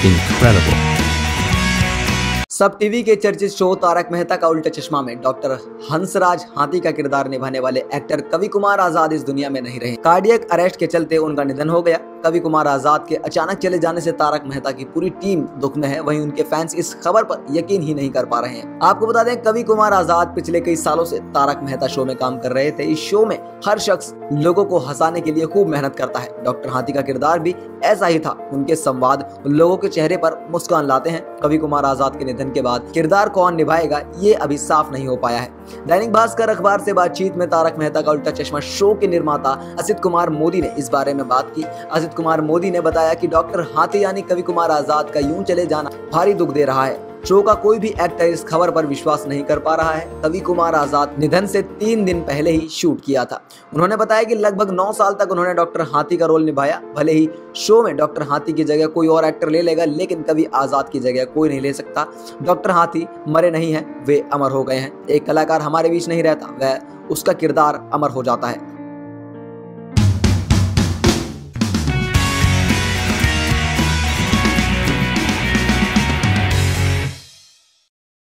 incredible. सब TV के चर्चित शो तारक मेहता का उल्टा चश्मा में डॉक्टर हंसराज हाथी का किरदार निभाने वाले एक्टर कवि कुमार आजाद इस दुनिया में नहीं रहे। कार्डियक अरेस्ट के चलते उनका निधन हो गया। कवि कुमार आजाद के अचानक चले जाने से तारक मेहता की पूरी टीम दुख में है, वहीं उनके फैंस इस खबर पर यकीन ही नहीं कर पा रहे हैं। आपको बता दें, कवि कुमार आजाद पिछले कई सालों से तारक मेहता शो में काम कर रहे थे। इस शो में हर शख्स लोगों को हंसाने के लिए खूब मेहनत करता है। डॉक्टर हाथी का किरदार भी ऐसा ही था। उनके संवाद लोगों के चेहरे पर मुस्कान लाते हैं। कवि कुमार आजाद के निधन के बाद किरदार कौन निभाएगा, ये अभी साफ नहीं हो पाया है। दैनिक भास्कर अखबार से बातचीत में तारक मेहता का उल्टा चश्मा शो के निर्माता असित कुमार मोदी ने इस बारे में बात की। असित कुमार मोदी ने बताया कि डॉक्टर हाथी यानी कवि कुमार आजाद का यूं चले जाना भारी दुख दे रहा है। शो का कोई भी एक्टर इस खबर पर विश्वास नहीं कर पा रहा है। कवि कुमार आजाद निधन से 3 दिन पहले ही शूट किया था। उन्होंने बताया कि लगभग 9 साल तक उन्होंने डॉक्टर हाथी का रोल निभाया। भले ही शो में डॉक्टर हाथी की जगह कोई और एक्टर ले लेगा, लेकिन कवि आजाद की जगह कोई नहीं ले सकता। डॉक्टर हाथी मरे नहीं हैं, वे अमर हो गए हैं। एक कलाकार हमारे बीच नहीं रहता, वह उसका किरदार अमर हो जाता है।